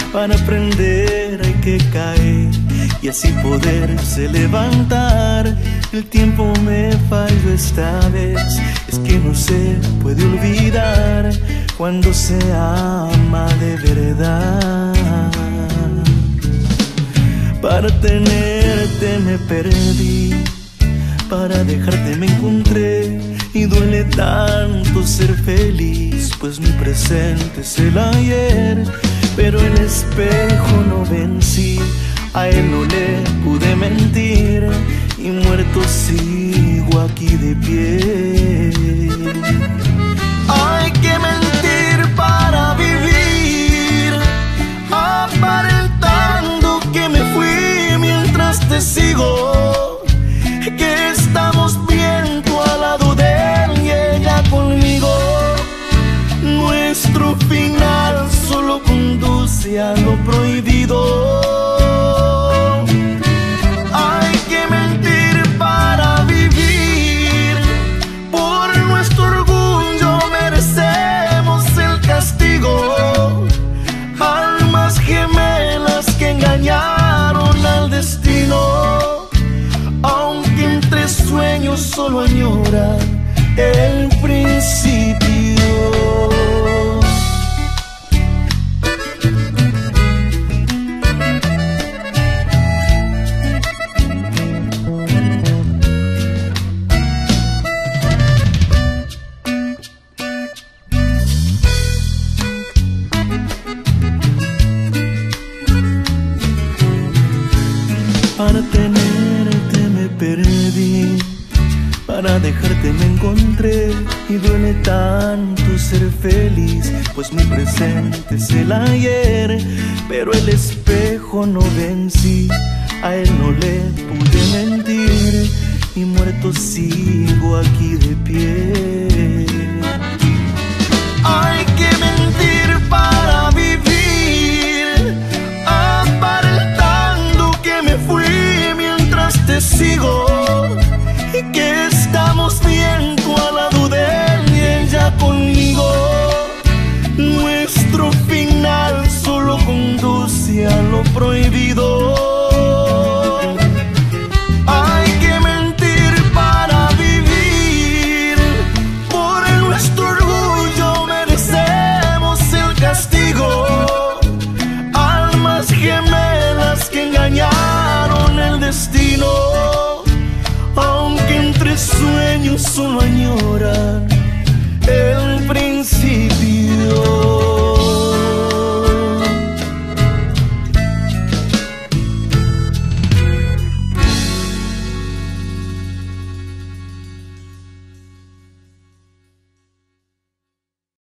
Para aprender hay que caer y así poderse levantar. El tiempo me falló esta vez, es que no se puede olvidar cuando se ama de verdad. Para tenerte me perdí, para dejarte me encontré, y duele tanto ser feliz, pues mi presente es el ayer. Pero el espejo no vencí, a él no le pude mentir, y muerto sigo aquí de pie. Hay que mentir para vivir, aparentando que me fui mientras te sigo, que estamos bien tú al lado de él y ella conmigo. Nuestro final solo conduce a lo prohibido. Hay que mentir para vivir, por nuestro orgullo merecemos el castigo. Almas gemelas que engañaron al destino, aunque entre sueños solo añoran el principio. Para tenerte me perdí, para dejarte me encontré, y duele tanto ser feliz, pues mi presente es el ayer. Pero el espejo no vencí, a él no le pude mentir, y muerto sigo aquí de pie. Hay que mentir para vivir, aparentando que me fui mientras te sigo, y que estamos bien tú al lado de él y ella conmigo. Nuestro final solo conduce a lo prohibido. Hay que mentir para vivir, por nuestro orgullo merecemos el castigo. Almas gemelas que engañaron el destino, aunque entre sueños solo añoran